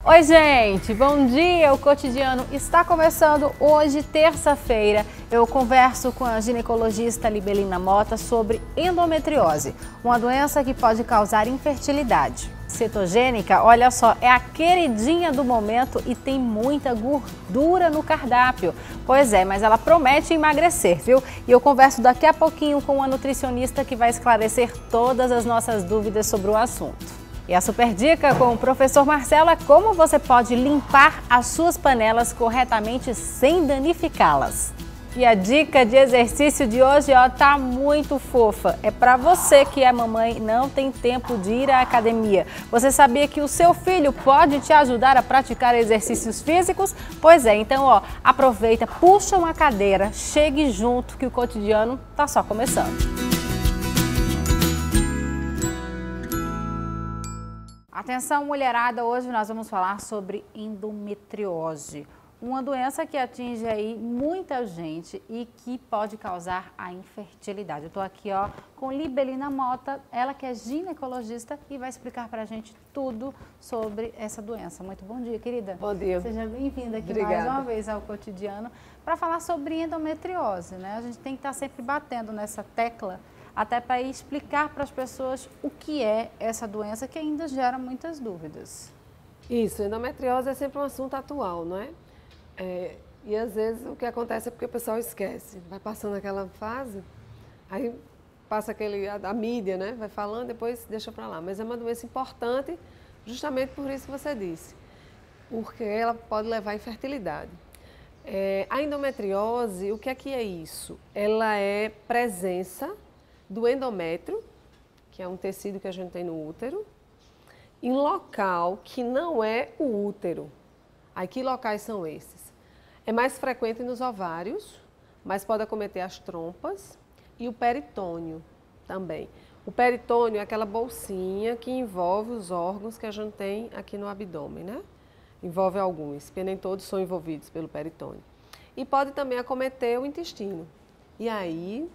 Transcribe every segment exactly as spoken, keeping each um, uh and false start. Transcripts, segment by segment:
Oi gente, bom dia! O Cotidiano está começando hoje, terça-feira. Eu converso com a ginecologista Libelina Mota sobre endometriose, uma doença que pode causar infertilidade. Cetogênica, olha só, é a queridinha do momento e tem muita gordura no cardápio. Pois é, mas ela promete emagrecer, viu? E eu converso daqui a pouquinho com uma nutricionista que vai esclarecer todas as nossas dúvidas sobre o assunto. E a super dica com o professor Marcelo é como você pode limpar as suas panelas corretamente sem danificá-las. E a dica de exercício de hoje, ó, tá muito fofa. É para você que é mamãe e não tem tempo de ir à academia. Você sabia que o seu filho pode te ajudar a praticar exercícios físicos? Pois é, então, ó, aproveita, puxa uma cadeira, chegue junto que o Cotidiano tá só começando. Atenção mulherada, hoje nós vamos falar sobre endometriose, uma doença que atinge aí muita gente e que pode causar a infertilidade. Eu estou aqui ó, com Libelina Mota, ela que é ginecologista e vai explicar para a gente tudo sobre essa doença. Muito bom dia, querida. Bom dia. Seja bem-vinda aqui Obrigada. mais uma vez ao Cotidiano para falar sobre endometriose, né? A gente tem que estar sempre batendo nessa tecla até para explicar para as pessoas o que é essa doença que ainda gera muitas dúvidas. Isso, endometriose é sempre um assunto atual, não é? é? E às vezes o que acontece é porque o pessoal esquece, vai passando aquela fase, aí passa aquele, a, a mídia, né? Vai falando, depois deixa para lá. Mas é uma doença importante justamente por isso que você disse, porque ela pode levar à infertilidade. É, a endometriose, o que é que é isso? Ela é presença do endométrio, que é um tecido que a gente tem no útero, em local que não é o útero. Aí que locais são esses? É mais frequente nos ovários, mas pode acometer as trompas e o peritônio também. O peritônio é aquela bolsinha que envolve os órgãos que a gente tem aqui no abdômen, né? Envolve alguns, porque nem todos são envolvidos pelo peritônio. E pode também acometer o intestino. E aí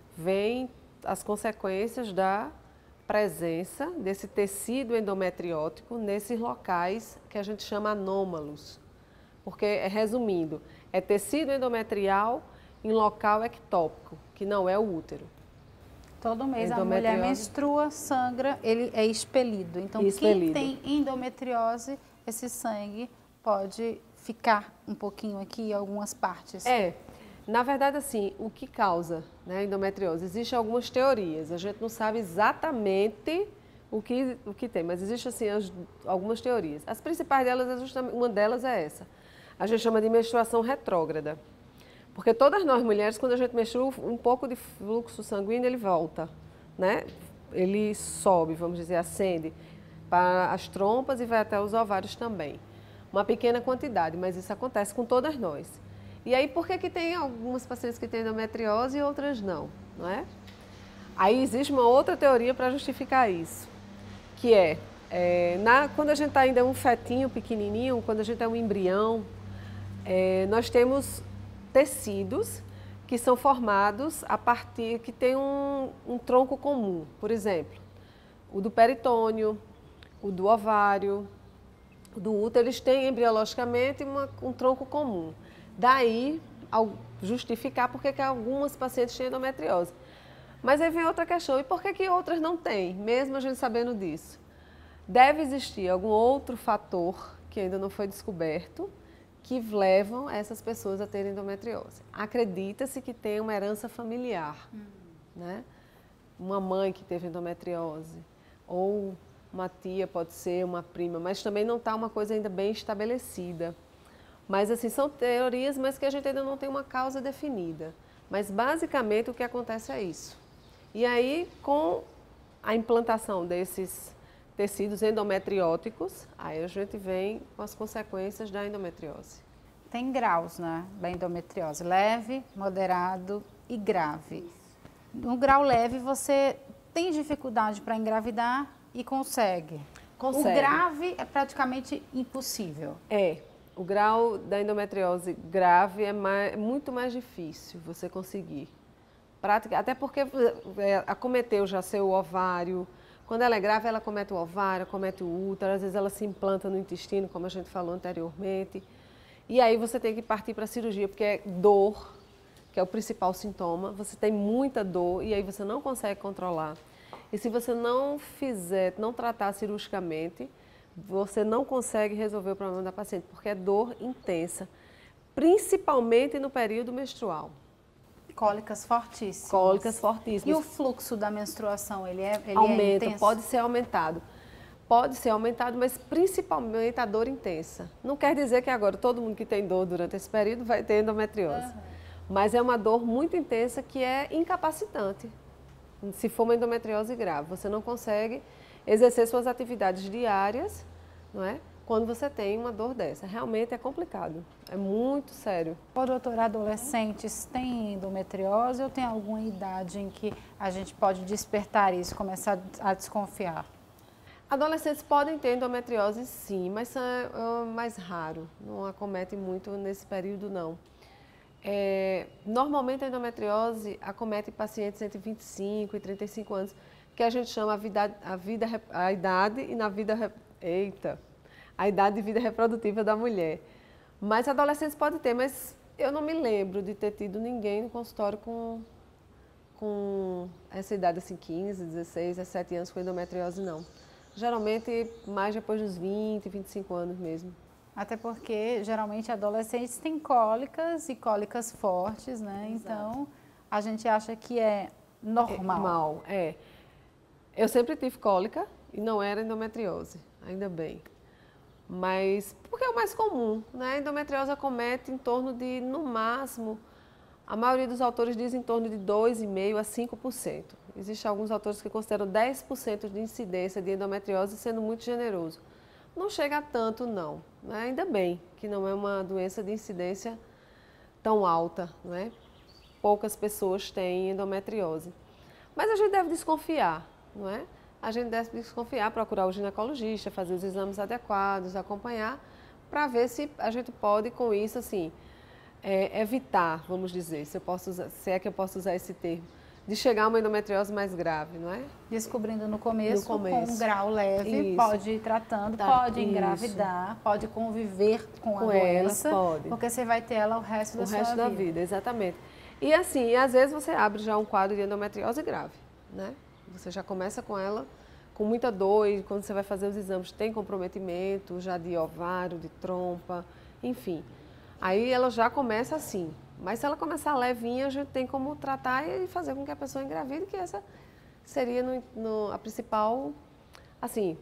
vem as consequências da presença desse tecido endometriótico nesses locais que a gente chama anômalos. Porque, resumindo, é tecido endometrial em local ectópico, que não é o útero. Todo mês a mulher menstrua, sangra, ele é expelido. Então, expelido. Quem tem endometriose, esse sangue pode ficar um pouquinho aqui em algumas partes. É. Na verdade, assim, o que causa, né, endometriose? Existem algumas teorias, a gente não sabe exatamente o que, o que tem, mas existem assim, as, algumas teorias. As principais delas, é justamente, uma delas é essa, a gente chama de menstruação retrógrada, porque todas nós mulheres, quando a gente menstrua, um pouco de fluxo sanguíneo, ele volta, né? Ele sobe, vamos dizer, ascende para as trompas e vai até os ovários também. Uma pequena quantidade, mas isso acontece com todas nós. E aí, por que que tem algumas pacientes que têm endometriose e outras não, não é? Aí existe uma outra teoria para justificar isso, que é, é na, quando a gente está ainda um fetinho pequenininho, quando a gente é um embrião, é, nós temos tecidos que são formados a partir, que tem um, um tronco comum, por exemplo, o do peritônio, o do ovário, o do útero, eles têm embriologicamente uma, um tronco comum. Daí, justificar por que algumas pacientes têm endometriose. Mas aí vem outra questão, e por que que outras não têm, mesmo a gente sabendo disso? Deve existir algum outro fator que ainda não foi descoberto que levam essas pessoas a terem endometriose. Acredita-se que tem uma herança familiar, hum. né? Uma mãe que teve endometriose, ou uma tia, pode ser uma prima, mas também não está uma coisa ainda bem estabelecida. Mas assim, são teorias, mas que a gente ainda não tem uma causa definida. Mas basicamente o que acontece é isso. E aí, com a implantação desses tecidos endometrióticos, aí a gente vem com as consequências da endometriose. Tem graus, né, da endometriose, leve, moderado e grave. No grau leve você tem dificuldade para engravidar e consegue. Consegue. O grave é praticamente impossível. É. O grau da endometriose grave é, mais, é muito mais difícil você conseguir. Prática, até porque é, acometeu já seu ovário, Quando ela é grave, ela acomete o ovário, acomete o útero, às vezes ela se implanta no intestino, como a gente falou anteriormente. E aí você tem que partir para a cirurgia, porque é dor, que é o principal sintoma. Você tem muita dor e aí você não consegue controlar. E se você não fizer, não tratar cirurgicamente, você não consegue resolver o problema da paciente, porque é dor intensa, principalmente no período menstrual. Cólicas fortíssimas. Cólicas fortíssimas. E o fluxo da menstruação, ele é ele Aumenta, é intenso? Pode ser aumentado. Pode ser aumentado, mas principalmente a dor intensa. Não quer dizer que agora todo mundo que tem dor durante esse período vai ter endometriose. Uhum. Mas é uma dor muito intensa que é incapacitante. Se for uma endometriose grave, você não consegue exercer suas atividades diárias, não é? Quando você tem uma dor dessa. Realmente é complicado, é muito sério. Ô, doutora, adolescentes têm endometriose ou tem alguma idade em que a gente pode despertar isso, começar a desconfiar? Adolescentes podem ter endometriose sim, mas é mais raro, não acomete muito nesse período não. É, normalmente a endometriose acomete pacientes entre vinte e cinco e trinta e cinco anos, que a gente chama a, vida, a, vida, a idade e na vida... Eita! A idade de vida reprodutiva da mulher. Mas adolescentes podem ter, mas eu não me lembro de ter tido ninguém no consultório com, com essa idade, assim, quinze, dezesseis, dezessete anos com endometriose, não. Geralmente mais depois dos vinte, vinte e cinco anos mesmo. Até porque, geralmente, adolescentes têm cólicas e cólicas fortes, né? Exato. Então, a gente acha que é normal. É normal, é. Eu sempre tive cólica e não era endometriose, ainda bem. Mas, porque é o mais comum, né? A endometriose acomete em torno de, no máximo, a maioria dos autores diz em torno de dois vírgula cinco por cento a cinco por cento. Existem alguns autores que consideram dez por cento de incidência de endometriose sendo muito generoso. Não chega a tanto, não. Né? Ainda bem que não é uma doença de incidência tão alta, né? Poucas pessoas têm endometriose. Mas a gente deve desconfiar, não é? A gente deve desconfiar, procurar o ginecologista, fazer os exames adequados, acompanhar, para ver se a gente pode, com isso, assim, é, evitar, vamos dizer, se, eu posso usar, se é que eu posso usar esse termo, de chegar a uma endometriose mais grave, não é? Descobrindo no começo, no começo. com um grau leve, isso. Pode ir tratando, tá, pode isso. engravidar, pode conviver com, com a doença, ela, pode. Porque você vai ter ela o resto da o sua resto vida. da vida, exatamente. E assim, às vezes você abre já um quadro de endometriose grave, né? Você já começa com ela com muita dor e quando você vai fazer os exames tem comprometimento já de ovário, de trompa, enfim. Aí ela já começa assim. Mas se ela começar levinha, a gente tem como tratar e fazer com que a pessoa engravide, que essa seria no, no, a principal, assim,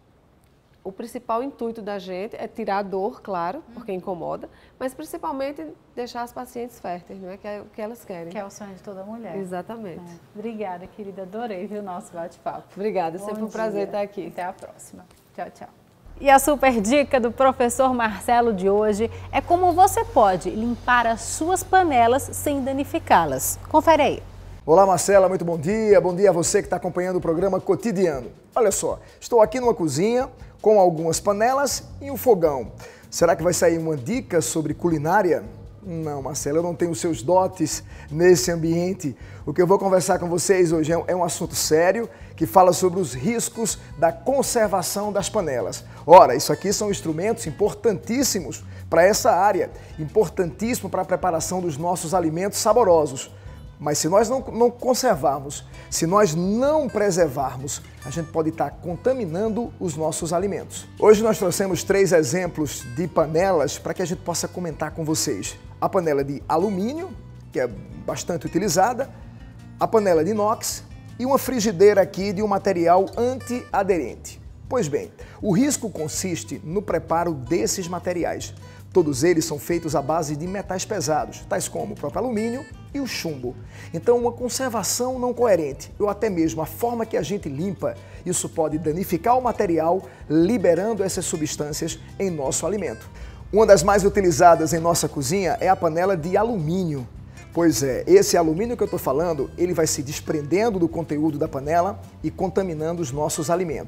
o principal intuito da gente é tirar a dor, claro, porque incomoda, mas principalmente deixar as pacientes férteis, não é? Que é o que elas querem. Que é o sonho de toda mulher. Exatamente. É. Obrigada, querida, adorei, viu, o nosso bate-papo. Obrigada, sempre um prazer estar aqui. Até a próxima. Tchau, tchau. E a super dica do professor Marcelo de hoje é como você pode limpar as suas panelas sem danificá-las. Confere aí. Olá, Marcela, muito bom dia. Bom dia a você que está acompanhando o programa Cotidiano. Olha só, estou aqui numa cozinha com algumas panelas e um fogão. Será que vai sair uma dica sobre culinária? Não, Marcela, eu não tenho seus dotes nesse ambiente. O que eu vou conversar com vocês hoje é um assunto sério que fala sobre os riscos da conservação das panelas. Ora, isso aqui são instrumentos importantíssimos para essa área, importantíssimo para a preparação dos nossos alimentos saborosos. Mas se nós não, não conservarmos, se nós não preservarmos, a gente pode estar contaminando os nossos alimentos. Hoje nós trouxemos três exemplos de panelas para que a gente possa comentar com vocês. A panela de alumínio, que é bastante utilizada, a panela de inox e uma frigideira aqui de um material antiaderente. Pois bem, o risco consiste no preparo desses materiais. Todos eles são feitos à base de metais pesados, tais como o próprio alumínio e o chumbo. Então, uma conservação não coerente, ou até mesmo a forma que a gente limpa, isso pode danificar o material, liberando essas substâncias em nosso alimento. Uma das mais utilizadas em nossa cozinha é a panela de alumínio. Pois é, esse alumínio que eu estou falando, ele vai se desprendendo do conteúdo da panela e contaminando os nossos alimentos.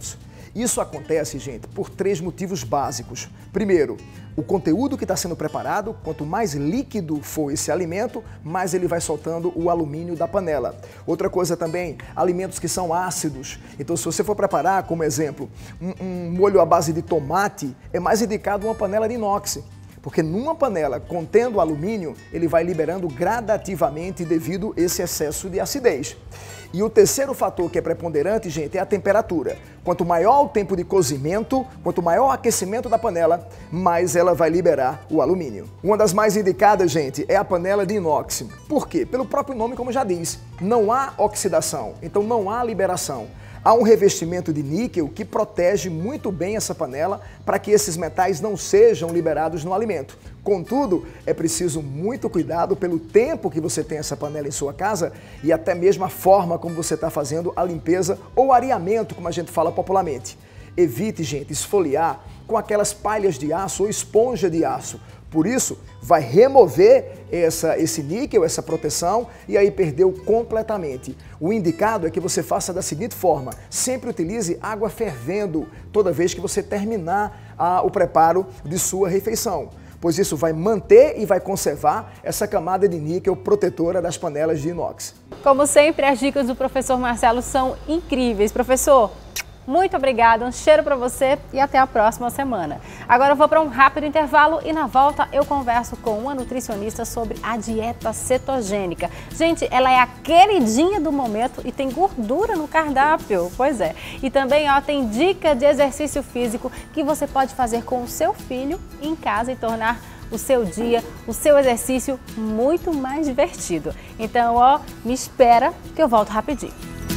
Isso acontece, gente, por três motivos básicos. Primeiro, o conteúdo que está sendo preparado, quanto mais líquido for esse alimento, mais ele vai soltando o alumínio da panela. Outra coisa também, alimentos que são ácidos. Então, se você for preparar, como exemplo, um, um molho à base de tomate, é mais indicado uma panela de inox. Porque numa panela contendo alumínio, ele vai liberando gradativamente devido a esse excesso de acidez. E o terceiro fator que é preponderante, gente, é a temperatura. Quanto maior o tempo de cozimento, quanto maior o aquecimento da panela, mais ela vai liberar o alumínio. Uma das mais indicadas, gente, é a panela de inox. Por quê? Pelo próprio nome, como já diz, não há oxidação, então não há liberação. Há um revestimento de níquel que protege muito bem essa panela para que esses metais não sejam liberados no alimento. Contudo, é preciso muito cuidado pelo tempo que você tem essa panela em sua casa e até mesmo a forma como você está fazendo a limpeza ou areamento, como a gente fala popularmente. Evite, gente, esfoliar com aquelas palhas de aço ou esponja de aço. Por isso, vai remover essa, esse níquel, essa proteção, e aí perdeu completamente. O indicado é que você faça da seguinte forma: sempre utilize água fervendo toda vez que você terminar ah, o preparo de sua refeição, pois isso vai manter e vai conservar essa camada de níquel protetora das panelas de inox. Como sempre, as dicas do professor Marcelo são incríveis. Professor, muito obrigada, um cheiro para você e até a próxima semana. Agora eu vou para um rápido intervalo e na volta eu converso com uma nutricionista sobre a dieta cetogênica. Gente, ela é a queridinha do momento e tem gordura no cardápio, pois é. E também ó, tem dica de exercício físico que você pode fazer com o seu filho em casa e tornar o seu dia, o seu exercício muito mais divertido. Então, ó, me espera que eu volto rapidinho.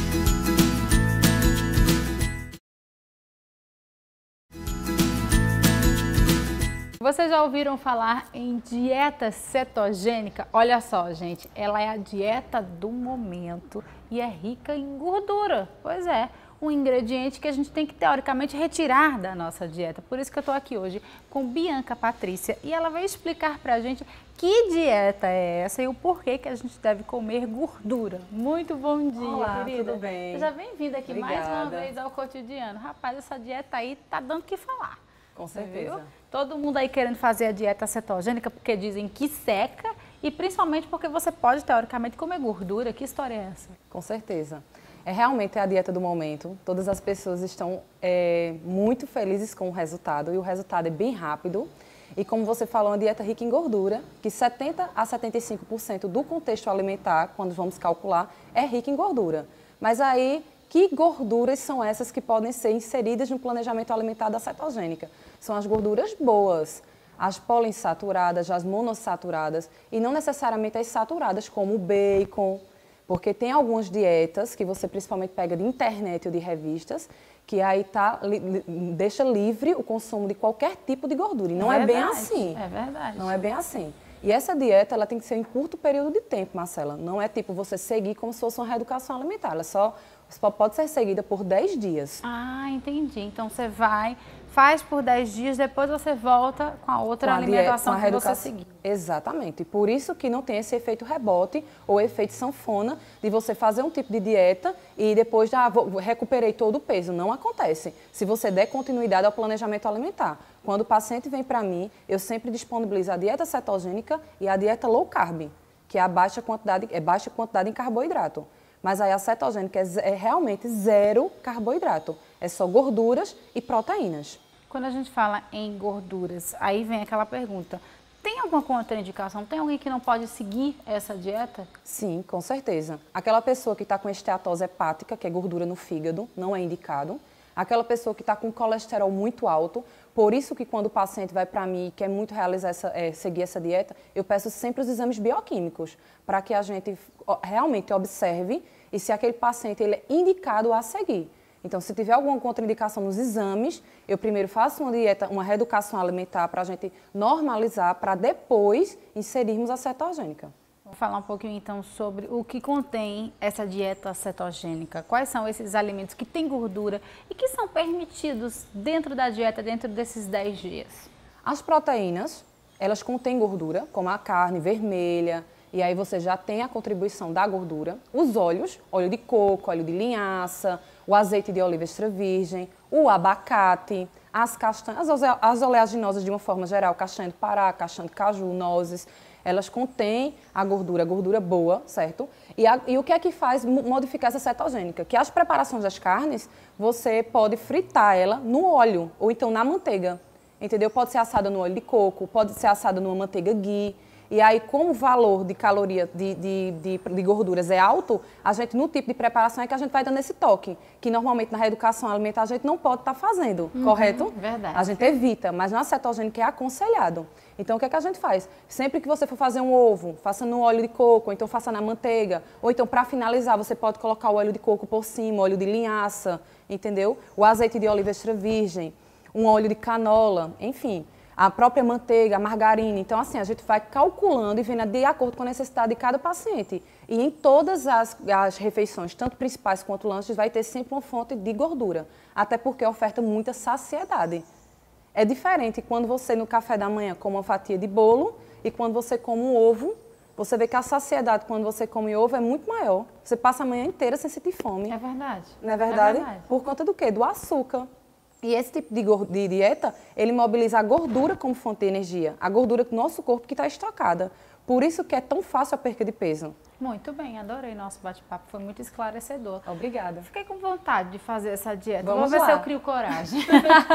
Vocês já ouviram falar em dieta cetogênica? Olha só, gente, ela é a dieta do momento e é rica em gordura. Pois é, um ingrediente que a gente tem que, teoricamente, retirar da nossa dieta. Por isso que eu estou aqui hoje com Bianca Patrícia e ela vai explicar pra gente que dieta é essa e o porquê que a gente deve comer gordura. Muito bom dia, Olá, querida. tudo bem? Seja bem-vinda aqui Obrigada. mais uma vez ao Cotidiano. Rapaz, essa dieta aí tá dando o que falar. Com certeza. Viu? Todo mundo aí querendo fazer a dieta cetogênica porque dizem que seca e principalmente porque você pode, teoricamente, comer gordura. Que história é essa? Com certeza. É realmente a dieta do momento. Todas as pessoas estão é, muito felizes com o resultado e o resultado é bem rápido. E como você falou, uma dieta rica em gordura, que setenta a setenta e cinco por cento do contexto alimentar, quando vamos calcular, é rica em gordura. Mas aí, que gorduras são essas que podem ser inseridas no planejamento alimentar da cetogênica? São as gorduras boas, as poliinsaturadas, as monossaturadas e não necessariamente as saturadas, como o bacon, porque tem algumas dietas que você principalmente pega de internet ou de revistas, que aí tá, li, deixa livre o consumo de qualquer tipo de gordura. E não é, é bem assim. É verdade. Não é bem assim. E essa dieta, ela tem que ser em curto período de tempo, Marcela. Não é tipo você seguir como se fosse uma reeducação alimentar. Ela só, só pode ser seguida por dez dias. Ah, entendi. Então você vai, faz por dez dias, depois você volta com a outra com a alimentação dieta, com a que você seguir. Exatamente. E por isso que não tem esse efeito rebote ou efeito sanfona de você fazer um tipo de dieta e depois já vou, recuperei todo o peso. Não acontece. Se você der continuidade ao planejamento alimentar. Quando o paciente vem para mim, eu sempre disponibilizo a dieta cetogênica e a dieta low carb, que é a baixa quantidade, é baixa quantidade em carboidrato. Mas aí a cetogênica é, é realmente zero carboidrato. É só gorduras e proteínas. Quando a gente fala em gorduras, aí vem aquela pergunta. Tem alguma contraindicação? Tem alguém que não pode seguir essa dieta? Sim, com certeza. Aquela pessoa que está com esteatose hepática, que é gordura no fígado, não é indicado. Aquela pessoa que está com colesterol muito alto, por isso que quando o paciente vai para mim e quer muito realizar essa, é, seguir essa dieta, eu peço sempre os exames bioquímicos, para que a gente realmente observe e se aquele paciente ele é indicado a seguir. Então, se tiver alguma contraindicação nos exames, eu primeiro faço uma dieta, uma reeducação alimentar para a gente normalizar, para depois inserirmos a cetogênica. Vou falar um pouquinho então sobre o que contém essa dieta cetogênica. Quais são esses alimentos que têm gordura e que são permitidos dentro da dieta, dentro desses dez dias? As proteínas, elas contêm gordura, como a carne vermelha E aí você já tem a contribuição da gordura, os óleos, óleo de coco, óleo de linhaça, o azeite de oliva extra virgem, o abacate, as castanhas, as oleaginosas de uma forma geral, castanha do Pará, castanha de caju, nozes, elas contêm a gordura, a gordura boa, certo? E, a, e o que é que faz modificar essa cetogênica? Que as preparações das carnes, você pode fritar ela no óleo ou então na manteiga, entendeu? Pode ser assada no óleo de coco, pode ser assada numa manteiga ghee. E aí, como o valor de caloria, de, de, de, de gorduras é alto, a gente, no tipo de preparação, é que a gente vai dando esse toque. Que normalmente na reeducação alimentar a gente não pode estar fazendo, uhum, correto? Verdade. A gente evita, mas na cetogênica é aconselhado. Então, o que é que a gente faz? Sempre que você for fazer um ovo, faça no óleo de coco, ou então faça na manteiga. Ou então, para finalizar, você pode colocar o óleo de coco por cima, óleo de linhaça, entendeu? O azeite de oliva extra virgem, um óleo de canola, enfim. A própria manteiga, a margarina. Então, assim, a gente vai calculando e vendo de acordo com a necessidade de cada paciente. E em todas as, as refeições, tanto principais quanto lanches, vai ter sempre uma fonte de gordura. Até porque oferta muita saciedade. É diferente quando você, no café da manhã, come uma fatia de bolo e quando você come um ovo, você vê que a saciedade, quando você come ovo, é muito maior. Você passa a manhã inteira sem sentir fome. É verdade. Não é verdade? É verdade. Por conta do quê? Do açúcar. E esse tipo de, de dieta, ele mobiliza a gordura como fonte de energia. A gordura do nosso corpo que está estocada. Por isso que é tão fácil a perca de peso. Muito bem, adorei nosso bate-papo, foi muito esclarecedor. Obrigada. Fiquei com vontade de fazer essa dieta. Vamos Vou ver lá. se eu crio coragem.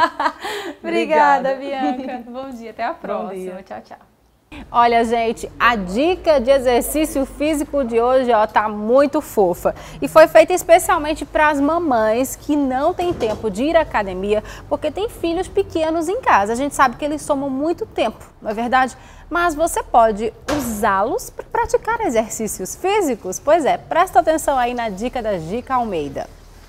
Obrigada, Bianca. Bom dia, até a próxima. Tchau, tchau. Olha, gente, a dica de exercício físico de hoje, ó, tá muito fofa. E foi feita especialmente para as mamães que não têm tempo de ir à academia porque tem filhos pequenos em casa. A gente sabe que eles tomam muito tempo, não é verdade? Mas você pode usá-los para praticar exercícios físicos? Pois é, presta atenção aí na dica da Gica Almeida.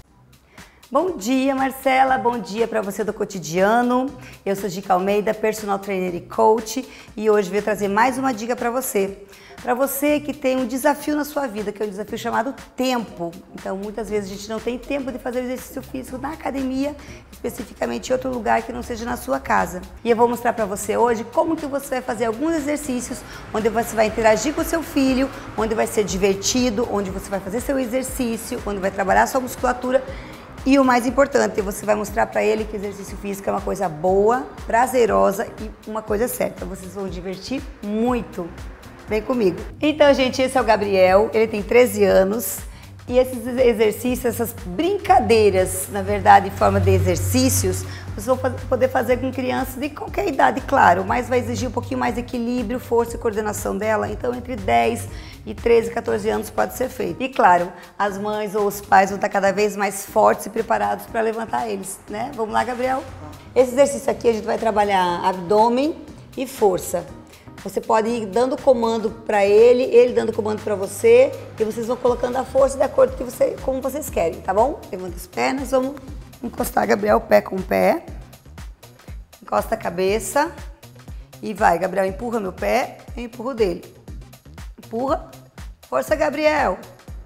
Bom dia, Marcela. Bom dia para você do Cotidiano. Eu sou Gica Almeida, personal trainer e coach, e hoje vou trazer mais uma dica para você. Para você que tem um desafio na sua vida, que é um desafio chamado tempo. Então, muitas vezes a gente não tem tempo de fazer o exercício físico na academia, especificamente em outro lugar que não seja na sua casa. E eu vou mostrar para você hoje como que você vai fazer alguns exercícios onde você vai interagir com o seu filho, onde vai ser divertido, onde você vai fazer seu exercício, onde vai trabalhar a sua musculatura. E o mais importante, você vai mostrar para ele que exercício físico é uma coisa boa, prazerosa e uma coisa certa. Vocês vão divertir muito. Vem comigo. Então, gente, esse é o Gabriel, ele tem treze anos. E esses exercícios, essas brincadeiras, na verdade, em forma de exercícios, vocês vão poder fazer com crianças de qualquer idade, claro, mas vai exigir um pouquinho mais de equilíbrio, força e coordenação dela. Então, entre dez e treze, quatorze anos pode ser feito. E, claro, as mães ou os pais vão estar cada vez mais fortes e preparados para levantar eles, né? Vamos lá, Gabriel? Esse exercício aqui a gente vai trabalhar abdômen e força. Você pode ir dando comando para ele, ele dando comando para você, e vocês vão colocando a força de acordo com você, como vocês querem, tá bom? Levanta as pernas, vamos encostar, Gabriel, pé com pé. Encosta a cabeça e vai, Gabriel, empurra meu pé, eu empurro dele. Empurra, força, Gabriel.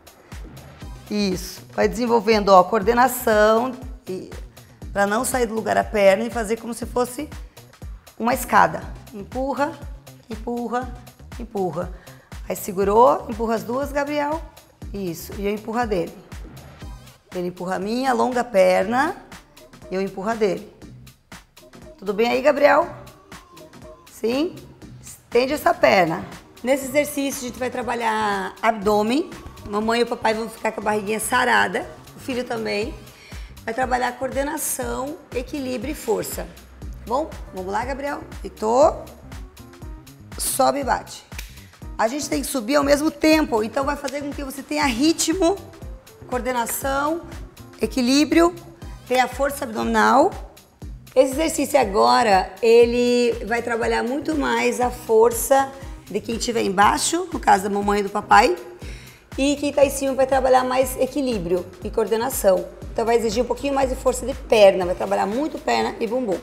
Isso, vai desenvolvendo, ó, coordenação, para não sair do lugar a perna e fazer como se fosse uma escada. Empurra. Empurra, empurra. Aí segurou, empurra as duas, Gabriel. Isso, e eu empurro a dele. Ele empurra a minha, alonga a perna, e eu empurro a dele. Tudo bem aí, Gabriel? Sim? Estende essa perna. Nesse exercício a gente vai trabalhar abdômen. Mamãe e o papai vão ficar com a barriguinha sarada, o filho também. Vai trabalhar coordenação, equilíbrio e força. Bom, vamos lá, Gabriel. Deitou. Sobe e bate. A gente tem que subir ao mesmo tempo, então vai fazer com que você tenha ritmo, coordenação, equilíbrio, tenha força abdominal. Esse exercício agora, ele vai trabalhar muito mais a força de quem estiver embaixo, no caso da mamãe e do papai, e quem está em cima vai trabalhar mais equilíbrio e coordenação. Então vai exigir um pouquinho mais de força de perna, vai trabalhar muito perna e bumbum.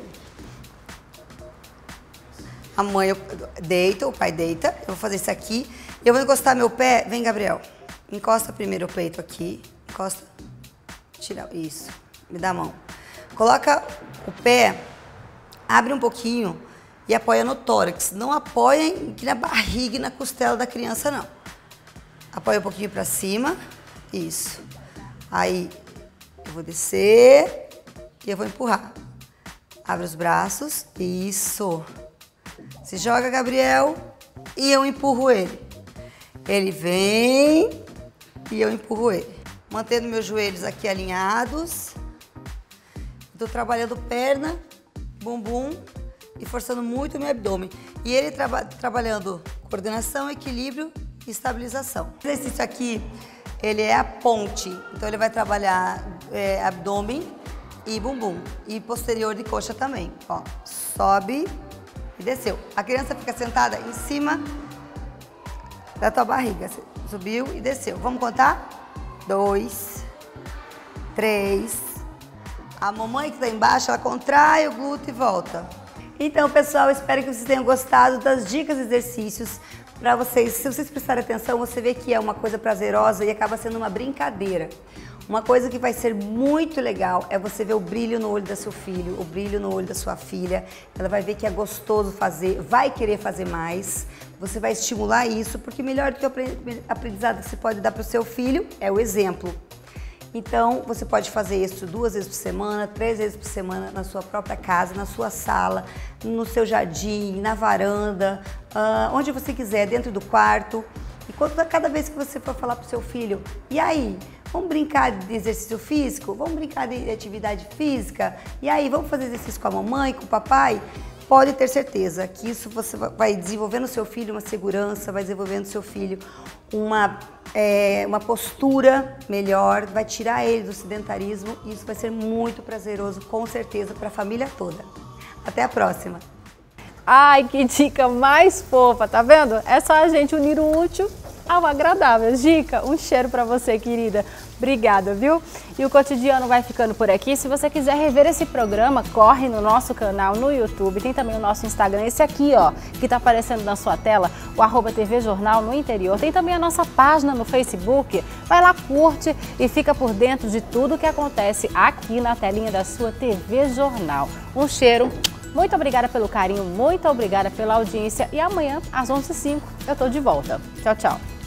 A mãe deita, o pai deita. Eu vou fazer isso aqui. Eu vou encostar meu pé. Vem, Gabriel. Encosta primeiro o peito aqui. Encosta. Tira. Isso. Me dá a mão. Coloca o pé. Abre um pouquinho. e apoia no tórax. Não apoia aqui na barriga e na costela da criança, não. Apoia um pouquinho para cima. Isso. Aí eu vou descer e eu vou empurrar. Abre os braços. Isso. Se joga, Gabriel, e eu empurro ele. Ele vem e eu empurro ele. Mantendo meus joelhos aqui alinhados. Estou trabalhando perna, bumbum e forçando muito o meu abdômen. E ele traba trabalhando coordenação, equilíbrio e estabilização. O exercício aqui, ele é a ponte. Então ele vai trabalhar é, abdômen e bumbum. E posterior de coxa também. Ó, sobe e desceu. A criança fica sentada em cima da tua barriga. Subiu e desceu. Vamos contar? Dois, três. A mamãe que está embaixo, ela contrai o glúteo e volta. Então, pessoal, espero que vocês tenham gostado das dicas e exercícios para vocês. Se vocês prestarem atenção, você vê que é uma coisa prazerosa e acaba sendo uma brincadeira. Uma coisa que vai ser muito legal é você ver o brilho no olho do seu filho, o brilho no olho da sua filha. Ela vai ver que é gostoso fazer, vai querer fazer mais. Você vai estimular isso, porque melhor do que o aprendizado que você pode dar para o seu filho é o exemplo. Então, você pode fazer isso duas vezes por semana, três vezes por semana na sua própria casa, na sua sala, no seu jardim, na varanda, uh, onde você quiser, dentro do quarto. E quando, cada vez que você for falar para o seu filho, e aí, vamos brincar de exercício físico? Vamos brincar de atividade física? E aí, vamos fazer exercício com a mamãe, com o papai? Pode ter certeza que isso você vai desenvolver no seu filho uma segurança, vai desenvolver no seu filho uma, é, uma postura melhor, vai tirar ele do sedentarismo e isso vai ser muito prazeroso, com certeza, para a família toda. Até a próxima! Ai, que dica mais fofa, tá vendo? É só a gente unir o útil ao agradável. Dica, um cheiro pra você, querida. Obrigada, viu? E o Cotidiano vai ficando por aqui. Se você quiser rever esse programa, corre no nosso canal no YouTube. Tem também o nosso Instagram, esse aqui, ó, que tá aparecendo na sua tela, o arroba T V Jornal no interior. Tem também a nossa página no Facebook. Vai lá, curte e fica por dentro de tudo que acontece aqui na telinha da sua T V Jornal. Um cheiro. Muito obrigada pelo carinho, muito obrigada pela audiência e amanhã, às onze e cinco, eu tô de volta. Tchau, tchau.